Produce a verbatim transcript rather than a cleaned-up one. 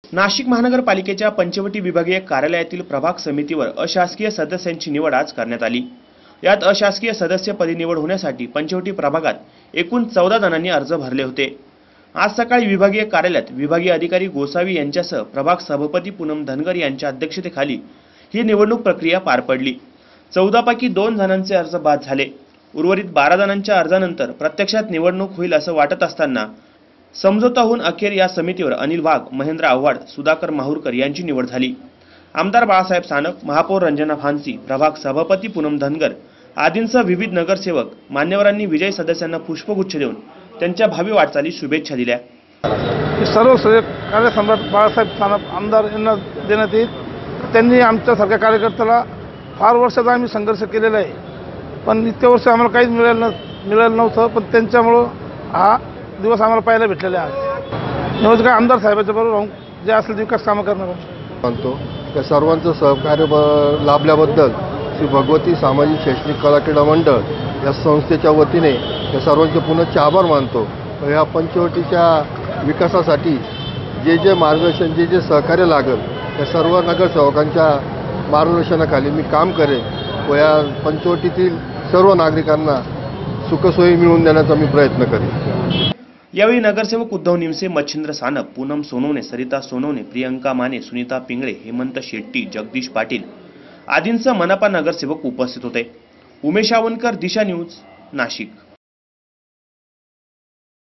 नाशिक महानगरपालिकेच्या पंचवटी विभागीय कार्यालयातील प्रभाग समितीवर अशासकीय सदस्यांची निवड आज करण्यात आली। यात अशासकीय सदस्यपदी निवड होण्यासाठी पंचवटी प्रभागात एकूण चौदा जणांनी अर्ज भरले होते। आज सकाळी विभागीय कार्यालयात विभागीय अधिकारी गोसावी यांच्यासह प्रभाग सभापती पूनम धनगर यांच्या अध्यक्षतेखाली ही निवडणूक प्रक्रिया पार पडली। चौदा पैकी दोन जणांचे अर्ज बाद झाले। उर्वरित बारा जणांच्या अर्जानंतर प्रत्यक्षात निवडणूक होईल असं वाटत असताना समझोता होऊन अखेर या समितीवर अनिल वाघ, महेंद्र आव्हाड, सुधाकर माहुरकर यांची निवड झाली। आमदार बाळासाहेब सानप, महापौर रंजना फान्सी, प्रभाग सभापती पूनम धनगर आदींसह विविध नगरसेवक मान्यवरांनी विजयी सदस्यांना पुष्पगुच्छ देऊन त्यांच्या भावी वाटचालीस शुभेच्छा दिल्या। सर्व कार्यसम्राट बाळासाहेब सानप आमदार यांना देण्यात येईल। त्यांनी आमच्यासारख्या कार्यकर्त्याला फार वर्षाचा आम्ही संघर्ष केलेला आहे, पण इतक्या वर्ष आम्हाला काहीच मिळालं मिळालं नव्हतं, पण त्यांच्यामुळं हा दिवस आम्हाला पाहायला भेटलेले आहे। निवडणूक आमदार साहेबांच्या बरोबर राहून जे असेल विकास कामं करणार म्हणतो त्या सर्वांचं सहकार्य लाभल्याबद्दल श्री भगवती सामाजिक शैक्षणिक कला क्रीडा मंडळ या संस्थेच्या वतीने या सर्वांचे पुनश्च आभार मानतो। ह्या पंचवटीच्या विकासासाठी जे जे मार्गदर्शन जे जे सहकार्य लागेल त्या सर्व नगरसेवकांच्या मार्गदर्शनाखाली मी काम करेन व या पंचवटीतील सर्व नागरिकांना सुखसोयी मिळवून देण्याचा मी प्रयत्न करेन। यावेळी नगरसेवक उद्धव निमसे, मच्छिंद्र सानप, पूनम सोनवणे, सरिता सोनवणे, प्रियंका माने, सुनीता पिंगळे, हेमंत शेट्टी, जगदीश पाटील आदींसह मनपा नगरसेवक उपस्थित होते। उमेश आवनकर, दिशा न्यूज, नाशिक।